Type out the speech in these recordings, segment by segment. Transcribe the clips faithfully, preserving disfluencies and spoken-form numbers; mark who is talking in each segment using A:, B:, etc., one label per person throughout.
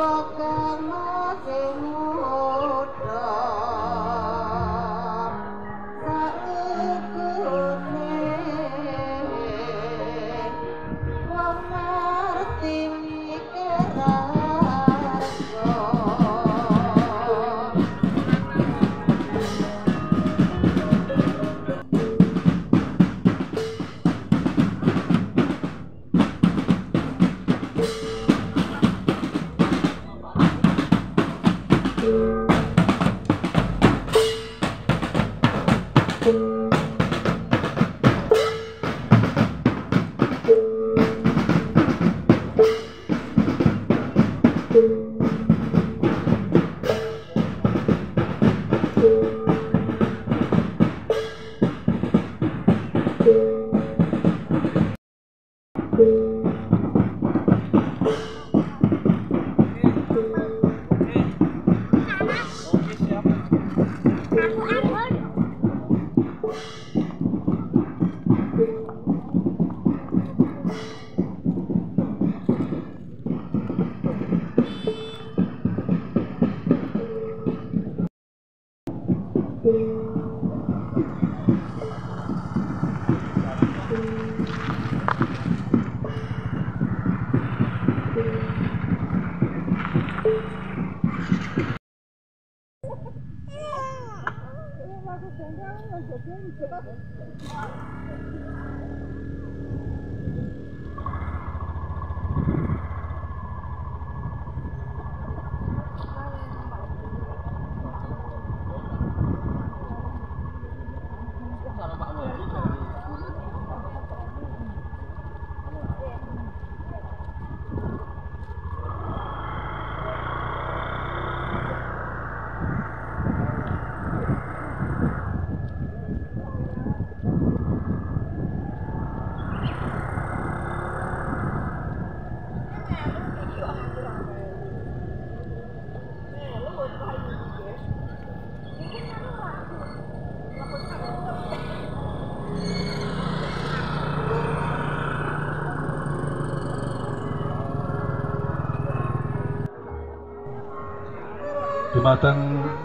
A: Dumateng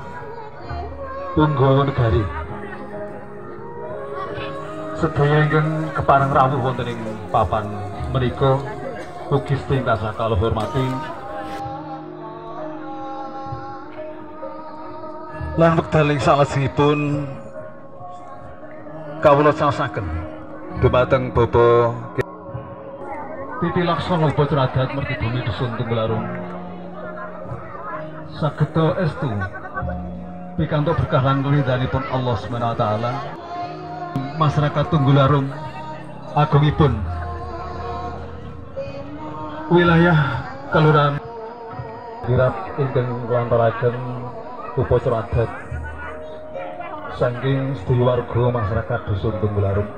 A: Tunggawa Negari sedaya ingkang kepareng rawuh wonten ing papan menika ugi sedaya tansah kula hormati lan wekdal ing salajengipun kawula caosaken dumateng Bapak Titi Laksana Upacara Adat Mertibumi Dusun Tunggul-Arum sageta estu pikantuk berkah lan ridhanipun Allah Subhanahu wa taala. Masyarakat Tunggul-Arum agungipun wilayah kelurahan kirap ingkang nglantaraken upacara adat saking sedaya warga masyarakat Dusun Tunggul-Arum.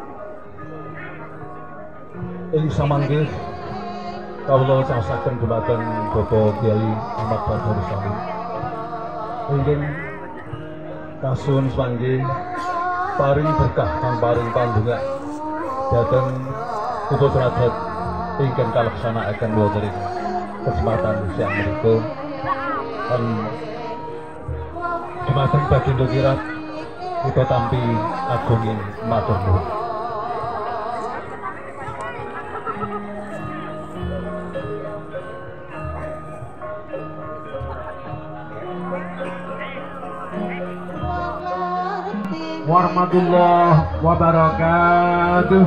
A: Ing samanggih kawula caosaken dumateng Bapak Kyai Ahmad Badar Sami ingkang kasuwun panggih paring berkah kang paring pandonga dhateng upacara adat ingkang kalaksanakaken wonten ing kesempatan siang menika lan dumateng Bagindo Kirap kita tampi agunging matur nuwun. Warahmatullahi wabarakatuh.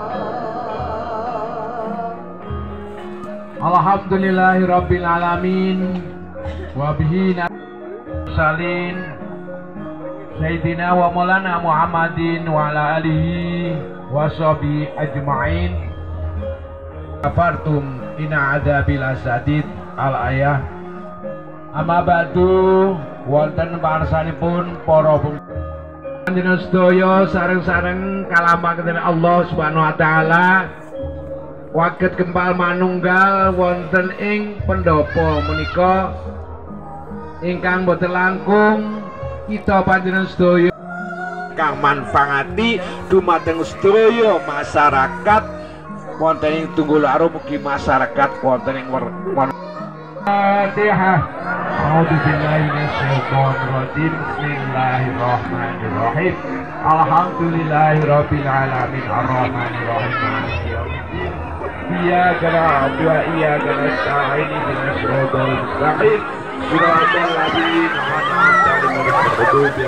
A: Alhamdulillahirabbil alamin wa bihi nasta'in Sayyidina wa Maulana Muhammadin wa ala alihi wa sahbihi ajma'in. Kafartum ina adabil asadid al ayah. Amma ba'du wonten parsanipun para panjenengan sedaya sareng-sareng kalambakaken Allah Subhanahu wa taala waget kempal manunggal wonten ing pendopo menika ingkang boten langkung kita panjenengan sedaya kang manfaati dumateng sedaya masyarakat wonten ing Tunggul-Arum mugi masyarakat wonten ing
B: Fatihah. A'udzu billahi minasyaitonir rajim. Bismillahirrahmanirrahim. Alhamdulillahirabbil alamin arrahmanir rahim maliki yaumiddin. Iyyaka na'budu wa iyyaka nasta'in ihdinas siratal mustaqim. Shiratal ladzina an'amta 'alaihim ghairil maghdubi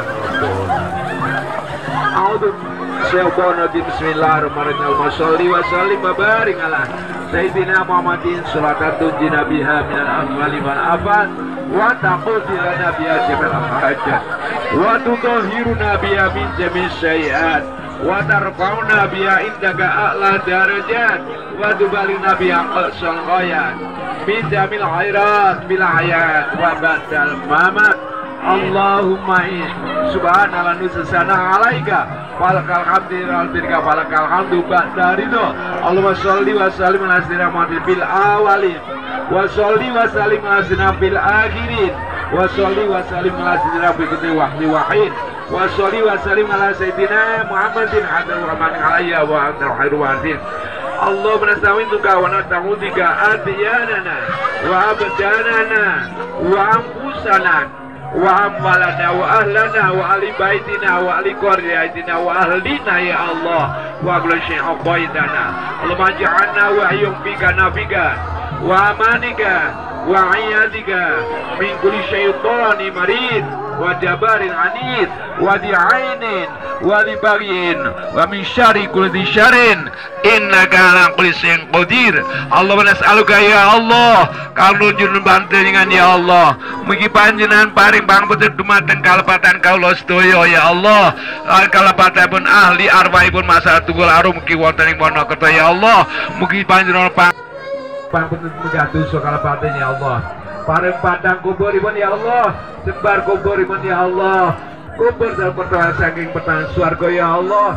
B: 'alaihim. A'udzu billahi bismillahirrahmanirrahim. Allahumma shalli wa sallim wa barik ala Sayyidina Muhammadin salatan tunjina biha minal ahwali wal afat wa taqdirana biha jami'al hajat wa tutahhiruna biha min jami'is sayyi'at wa tarfa'una biha indaka a'la darajat wa tubalina biha aqsal ghayat min jamil khairat bil hayat wa ba'dal mamat. Allahumma in subhanallah nusana alaika falakal hamdi wal birka falakal hamdu ba'da ridho. Allahumma sholli wa sallim ala sayyidina Muhammadin fil awalin wa sholli wa sallim ala sayyidina fil akhirin wa sholli wa sallim ala sayyidina fi kulli wahdi wahid wa sholli wa sallim ala sayyidina Muhammadin hadir rahman alayya wa antal khairu wasin. Allahumma nasta'intuka wa nasta'udika adiyanana wa abdanana wa anfusana wa amwalana wa ahlana wa ali baitina wa ali qaryatina wa ahlina ya Allah wa kullu syai'in qaidana. Allahumma ja'alna wa yu'fika nafika wa amanika wa ayadika min kulli syaitani marid wa jabarin anid wa di'ainin wa dibaghin wa min syarri kulli syarrin innaka ala kulli syai'in qadir. Allahumma nas'aluka ya Allah kalau junun bantuan ya Allah mugi panjenengan paring pangputut dumateng kalepatan kaula sedaya ya Allah. Kalepatan pun ahli arwahipun masa tunggul arum mugi wonten ing Wonokerto ya Allah. Mugi panjenengan pangputut mugatus kalepatan ya Allah. Paring padang kuburipun ya Allah, sebar kuburipun ya Allah. Kubur dan pertolongan saking pertahanan swarga ya Allah.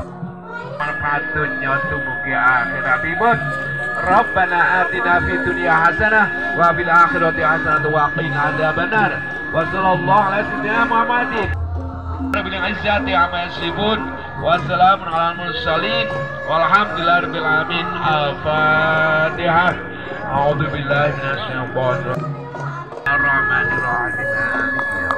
B: Manfaatnya tumugi akhiratipun. Rabbana atina fid dunya hasanah wa fil akhirati hasanah wa qina adzabannar. Wa sallallahu ala sayyidina Muhammadin rabbil izzati amma yasifun wa salamun alal mursalin walhamdulillahi rabbil alamin. Al-Fatihah. A'udzu billahi minasy syaithanir rajim. Ar-Rahmanir Rahim.